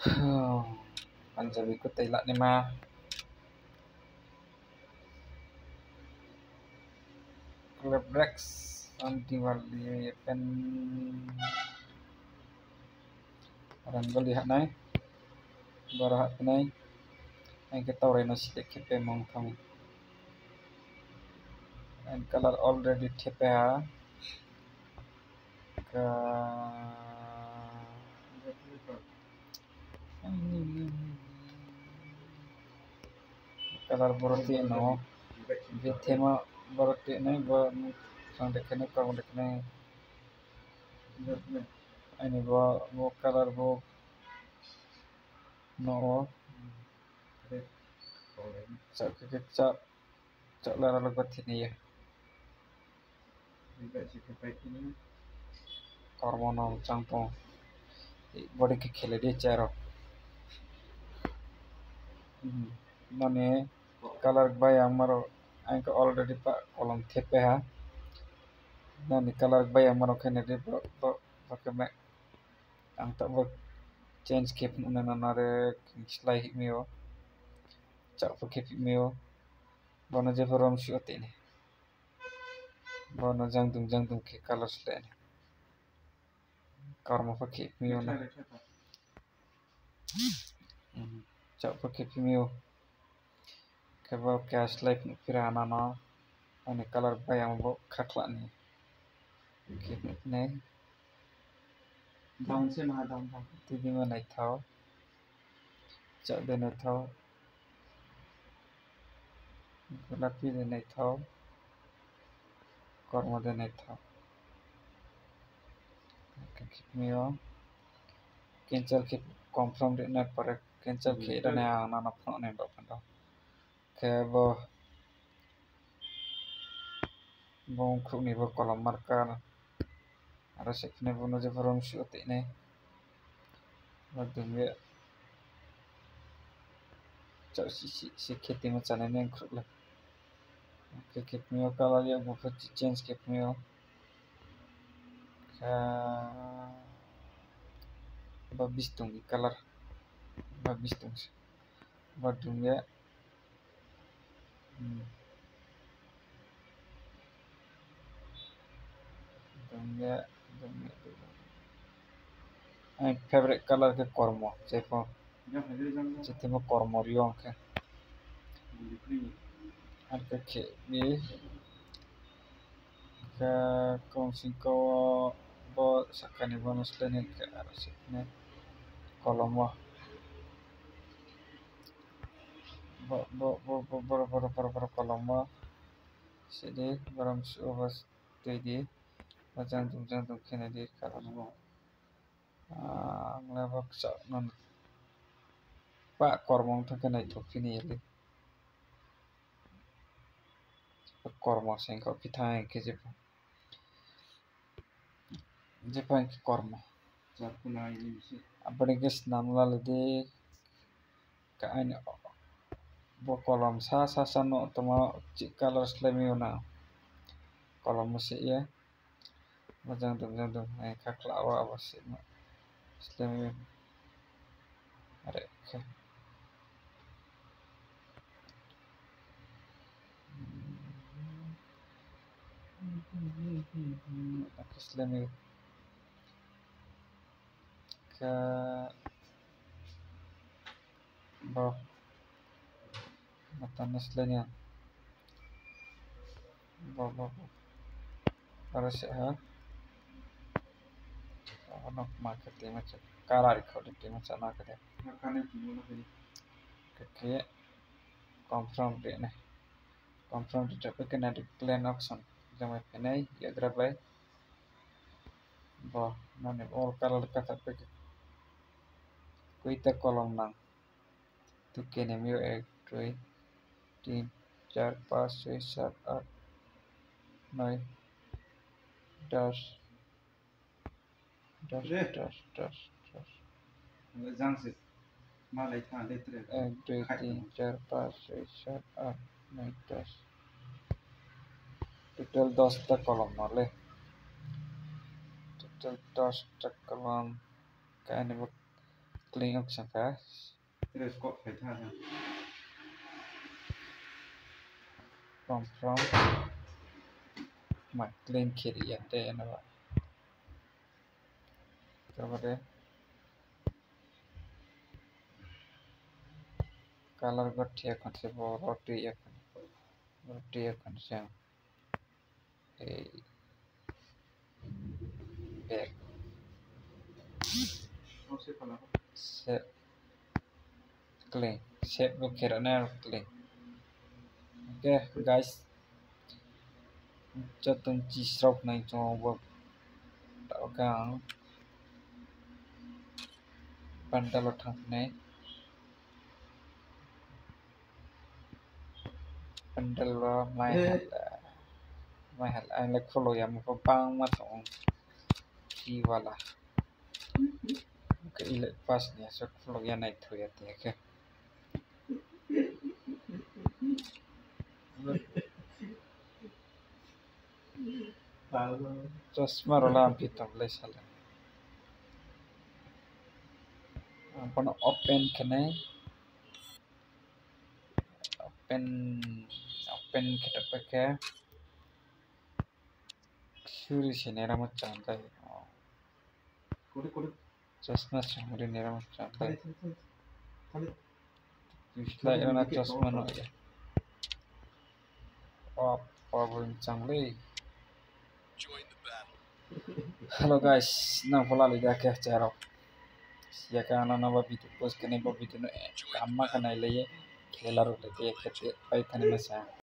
Panjabiku telak nih mah. Club anti wali pen orang gue lihat naik barahat naik yang kita reno sidik kepe mong thang and color already tepe ha ke color boroti no di tema boroti naik bo sang dekene kau dekene ini bo color bo no cak ke cak lara lebat ini ya hormonal cangpong body ke khele dia caro মানে color bayang maro angka already pak kolom tepe ha nani color bayang maro kene de pakai mek ang tak bo change kep nana nare slide himio cak pakai himio bono je rom shot ini bono jangdung ke color slide karma pakai himio na cak pakai himio kebo cash life pirana no ani color bayang bo khakla ni kep ne down से महा down तीदी में नहीं था चक दे नहीं था गुलाबी दे नहीं था कर्म दे नहीं था कितनियो कैंसल के कंफर्म दे नहीं पर कैंसल के इधर नहीं आना ना फोन नहीं डॉक्टर के वो खुद नहीं वो column marker ada sekne bono je forum shoot ini wadung ya cak si kheti ma chane ne khukla ke kepmio kala ya bo change kepmio ka babis tung color babis tung wadung ya my favorite color ke kormo jepo jetimo kormo riong ke ar ke ni ka kong singko bo sakani bonus lene ke ar sikne kolomo bo kolomo sidi baram subas tedi jantung kene di kalamo nglebak sa non pak kormong to kene thokini yeli kormo singko pithai ke jepan ke kormo apne ke namla lede ka ani bo kolom sa no toma color slime na kolom se ya jantung ai kakla awa se slime are ke slime ka bo matan slime bo para se ha ono marketing macam karar khode macam na kade ke confirm de ne confirm de tapi kena declare option jamai penai ya drabai bo nane all color kata pe koita kolom nang tu kene mio 1 2 3 4 5 6 7 8 9 10 जंग से माले था लेते 1 2 3 4 5 6 7 8 9 10 total 10 ta kolom male total 10 ta kolom kaine clean up sangka Terus kok beda from my clean kiri ya deh nama coba color got ya konsep roti ya konsep back Masih kalau set clean set lo kira nih clean oke guys jatuh cisrok nih coba tau kan pandal uthang nih pandal lo mai hal anh lại follow ya một bang mà xong chi wala cái ile pas nih so follow ya naik tuh ya teh tahu चश्मा रोला पितबले साले अपन open कने open open केटपके सूर्य से नेरा मत चांदा है kudu चश्मा से नेरा मत चांदा है kali पिछला इराना चश्मा no ya oh problem changle hello guys nang pola lidah ke charo ya kana na ba bitu post kene ba bitu no kamma kana ile khela ro le ke khete pai thane na sa